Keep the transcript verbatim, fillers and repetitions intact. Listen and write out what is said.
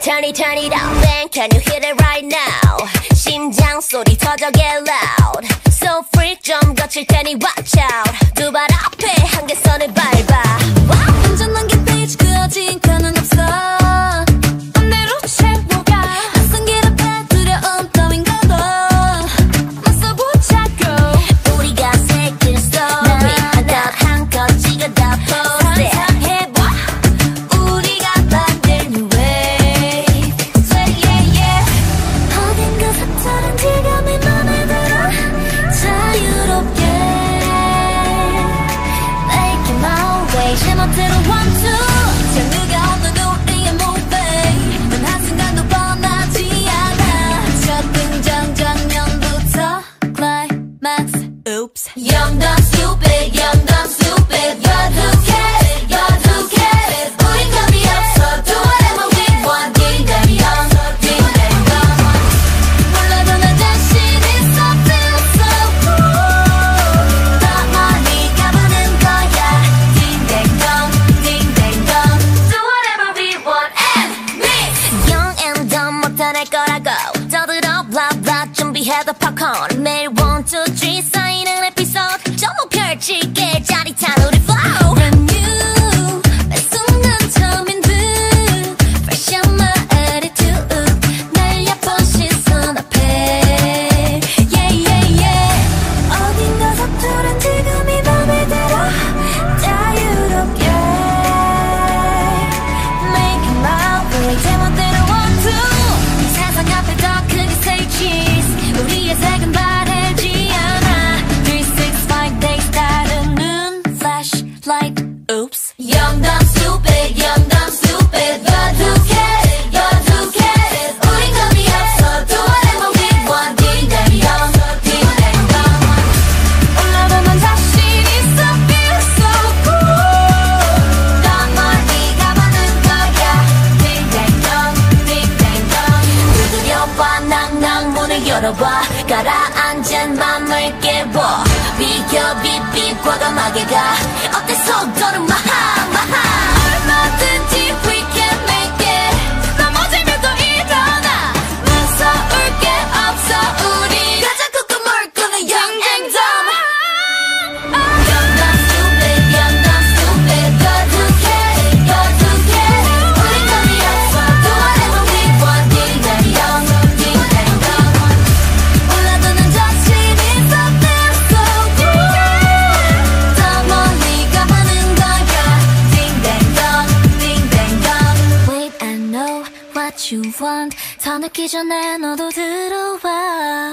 Turn it, turn it up, bang, can you hit it right now? 심장 소리 터져 get loud. So freak 좀 거칠 테니 watch out. 두 발 앞에 한계선을 밟아. Wow. 완전한 게 페이지 그어진 끈은 없어. 맘대로 채워가. 낯선 길 앞에 두려움 따윈 거도 맞서보자고. 우리가 새길 story 하나 한껏 찍어다 post it. 상상해봐 우리가 만든 new wave. Sweat yeah yeah. 어딘가 색다른 지감이 맘에 들어. 자유롭게 Make it my way. 제멋대로 one two. 누가 없는 우리의 movie. 단 한순간도 뻔하지 않아. 첫 등장 장면부터 climax. Oops. Young dumb stupid, young dumb stupid. You're too kid, you're too kid. 우린 겁이 없어. Do whatever we want. Getting them young, getting them young. 몰라도 나 자신 있어. Feel so cool. 더 멀리 가보는 거야. Ding dang dong, ding dang dong. Do whatever we want. Nmixx. Young and dumb 못할 거라고 떠들어 blah blah 준비해도 popcorn. 매일 one two three 쌓이는 에피소드 전부 펼칠게 짜릿한 우리 flow. Brand new. 매 순간 처음인 듯. Fresh on my attitude. 날려본 시선 앞에. Yeah yeah yeah. 어딘가 서투른 지금이 맘에 들어. 자유롭게 Make it my way. 제멋대로 one two. 이 세상 앞에 더 크게 say cheese. 우리의 색은 바래지 않아. three six five days 다루는 flashlight. Oops. Young dumb stupid, young dumb stupid. You're too kid, you're too kid. 우린 겁이 없어. Do whatever we want. Getting them young, getting them young. 올라도 난 자신 있어. Feel so cool. 더 멀리 가보는 거야. Ding dang dong, ding dang dong. 두드려봐 낭낭 문을 열어봐. 가라앉은 맘을 깨워. 비겨 빗빗 과감하게 가. 어때 속도는 마하 마하. 얼마든지 we can make it. 넘어지면 또 일어나. 무서울 게 없어 우리. 가자 꾹꾹 꾸는 young and dumb. Young dumb stupid, young dumb stupid. You're too kid, you're too kid. 우린 겁이 없어. Do whatever we want. Getting them young, getting them young. 몰라도 난 자신 있어. Feel so cool. 더 멀리 가보는 거야. Ding dang dong, ding dang dong. Wait, I know what you want. 더 늦기 전에 너도 들어와.